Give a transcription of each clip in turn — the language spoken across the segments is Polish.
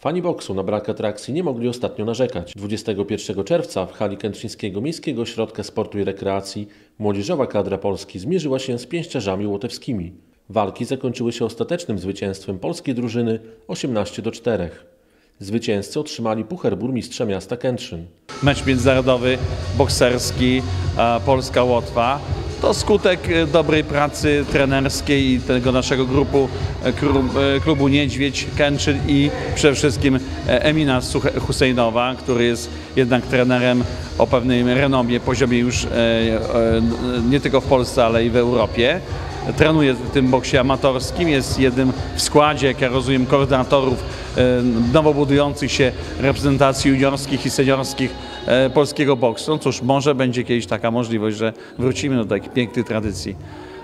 Fani boksu na brak atrakcji nie mogli ostatnio narzekać. 21 czerwca w hali Kętrzyńskiego Miejskiego Ośrodka Sportu i Rekreacji młodzieżowa kadra Polski zmierzyła się z pięściarzami łotewskimi. Walki zakończyły się ostatecznym zwycięstwem polskiej drużyny 18-4. Zwycięzcy otrzymali puchar burmistrza miasta Kętrzyn. Mecz międzynarodowy, bokserski, Polska-Łotwa to skutek dobrej pracy trenerskiej i tego naszego klubu Niedźwiedź Kętrzyn i przede wszystkim Emina Husejnowa, który jest jednak trenerem o pewnym renomie, poziomie już nie tylko w Polsce, ale i w Europie. Trenuje w tym boksie amatorskim, jest jednym w składzie, jak ja rozumiem, koordynatorów nowo budujących się reprezentacji juniorskich i seniorskich polskiego boksu. No cóż, może będzie kiedyś taka możliwość, że wrócimy do takich pięknych tradycji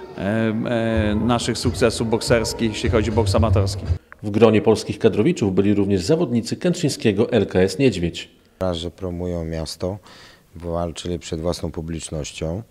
naszych sukcesów bokserskich, jeśli chodzi o boks amatorski. W gronie polskich kadrowiczów byli również zawodnicy kętrzyńskiego LKS Niedźwiedź. Raz, że promują miasto, bo walczyli przed własną publicznością.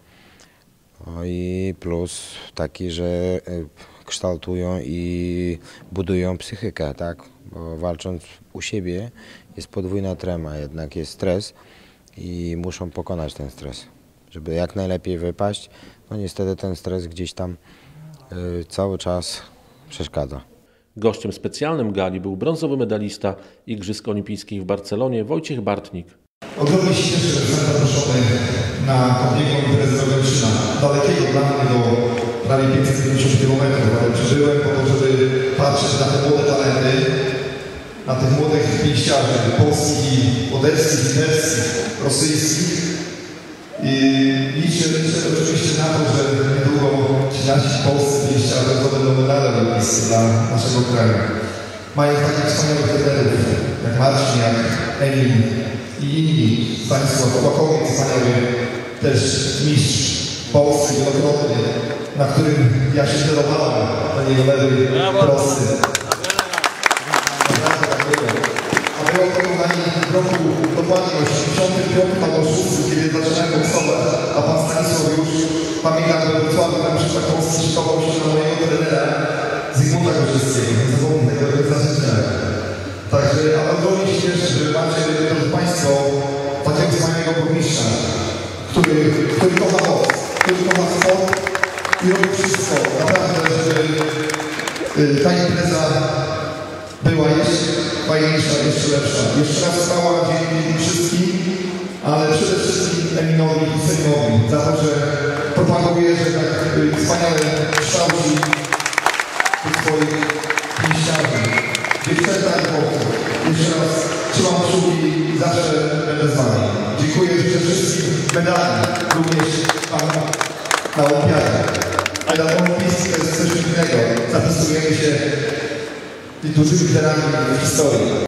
I plus taki, że kształtują i budują psychikę, tak? Bo walcząc u siebie jest podwójna trema, jednak jest stres i muszą pokonać ten stres, żeby jak najlepiej wypaść. No niestety ten stres gdzieś tam cały czas przeszkadza. Gościem specjalnym gali był brązowy medalista Igrzysk Olimpijskich w Barcelonie Wojciech Bartnik. Ogromnie się cieszę, że zostałem zaproszony na piękną imprezę z Oglęczyna. Dalekiego dla mnie do prawie 550 km, ale przeżyłem po to, żeby patrzeć na te młode talenty, na tych młodych pięściarzy polskich, łotewskich, litewskich, rosyjskich. I liczę oczywiście na to, że niedługo ci nasi polscy pięściarze zdobędą medale olimpijskie dla naszego kraju. Mają takich wspaniałych trenerów jak Marcin, jak Emil i inni, Stanisław Kłakowiec, wspaniały też mistrz Polski wielokrotnie, na którym ja się zerowałem na jego lewej prosty. Naprawdę tak było. A było to, kochani, w roku dokładnie 85 albo 6, kiedy zaczynałem boksować, a pan Stanisław już, pamiętam, że w Wrocławiu na przykład Polski szykował się na mojego trenera Zygmunta Gorzyckiego, niezawodnego reprezentacyjnego. Także ogromnie się cieszę, że macie, drodzy Państwo, takiego wspaniałego burmistrza, który kocha boks, który kocha sport i robi wszystko naprawdę, żeby ta impreza była jeszcze fajniejsza, jeszcze lepsza. Jeszcze raz chwała dzięki wszystkim, ale przede wszystkim Eminowi i Husejnowi za to, że propaguje, że tak wspaniale kształci tych swoich pięściarzy. Dziewczęta i chłopcy. Jeszcze raz trzymam kciuki i zawsze będę z Wami. Dziękuję życzę wszystkim medali, również Panu na olimpiadzie. Medal olimpijski to jest coś innego. Zapisujemy się dużymi literami w historii.